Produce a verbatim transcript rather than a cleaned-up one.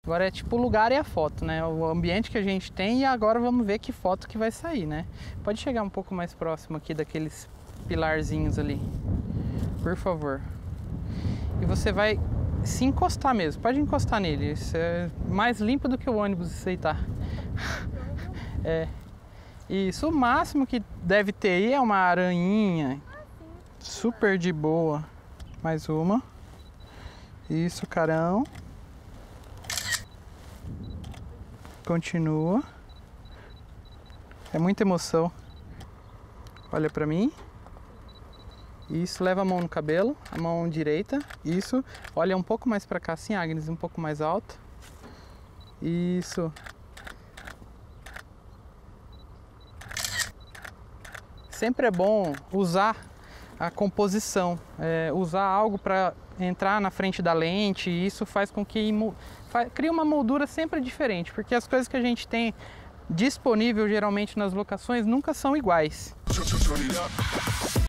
Agora é tipo o lugar e a foto, né? O ambiente que a gente tem e agora vamos ver que foto que vai sair, né? Pode chegar um pouco mais próximo aqui daqueles pilarzinhos ali, por favor. E você vai se encostar mesmo, pode encostar nele. Isso é mais limpo do que o ônibus, isso aí tá. É. Isso, o máximo que deve ter aí é uma aranhinha. Super de boa. Mais uma. Isso, carão. Continua. É muita emoção. Olha pra mim. Isso, leva a mão no cabelo, a mão direita. Isso. Olha um pouco mais pra cá assim, Agnes, um pouco mais alto. Isso. Sempre é bom usar a composição, é, usar algo para entrar na frente da lente, e isso faz com que faz, cria uma moldura sempre diferente, porque as coisas que a gente tem disponível geralmente nas locações nunca são iguais.